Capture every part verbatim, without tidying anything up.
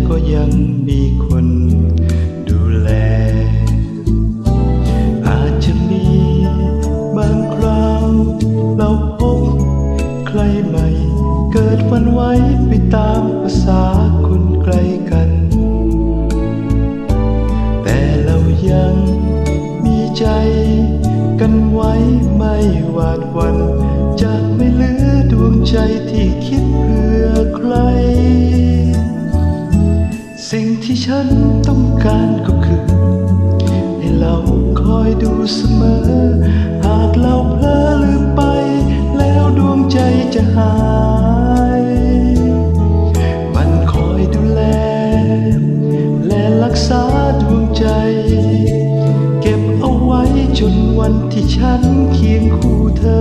ก็ยังมีคนดูแลอาจจะมีบางคราวเราพบใครใหม่เกิดวันไหวไปตามภาษาคนไกลกันแต่เรายังมีใจกันไว้ไม่หวาดหวั่นจะไม่เหลือดวงใจที่คิดเพื่อใครสิ่งที่ฉันต้องการก็คือให้เราคอยดูเสมอหากเราเผลอลืมไปแล้วดวงใจจะหายมันคอยดูแลและรักษาดวงใจเก็บเอาไว้จนวันที่ฉันเคียงคู่เธอ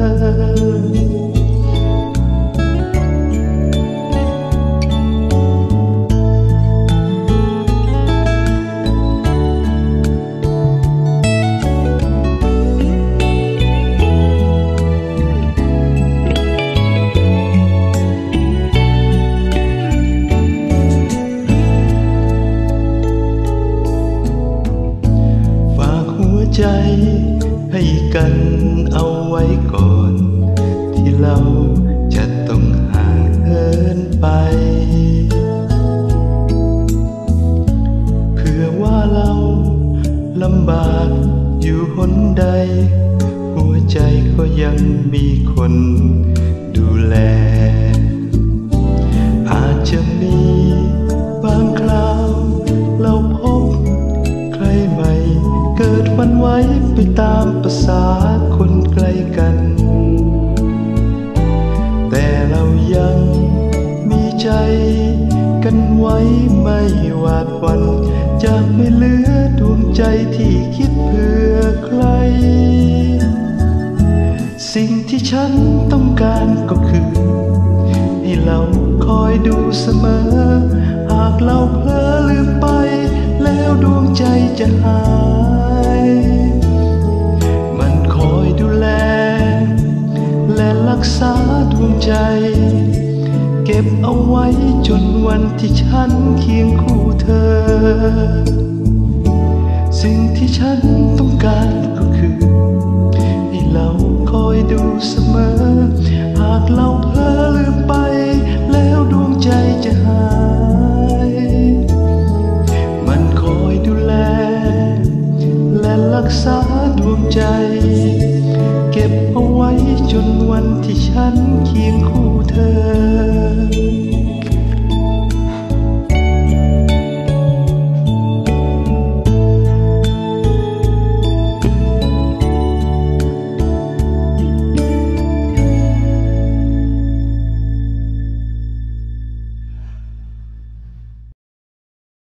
ใจให้กันเอาไว้ก่อนที่เราจะต้องห่างเหินไปเพื่อว่าเราลำบากอยู่หนใดหัวใจก็ยังมีคนดูแลอาจจะมีบางคราวเราพบใครใหม่เกิดวันไหวไปตามภาษาคนไกลกันแต่เรายังมีใจกันไว้ไม่หวาดหวั่นจะไม่เหลือดวงใจที่คิดเพื่อใครสิ่งที่ฉันต้องการก็คือให้เราคอยดูเสมอหากเราเผลอลืมไปแล้วดวงใจจะหายมันคอยดูแลและรักษาดวงใจเก็บเอาไว้จนวันที่ฉันเคียงคู่เธอสิ่งที่ฉันต้องการก็คือให้เราคอยดูเสมอหากเราเผลอลืม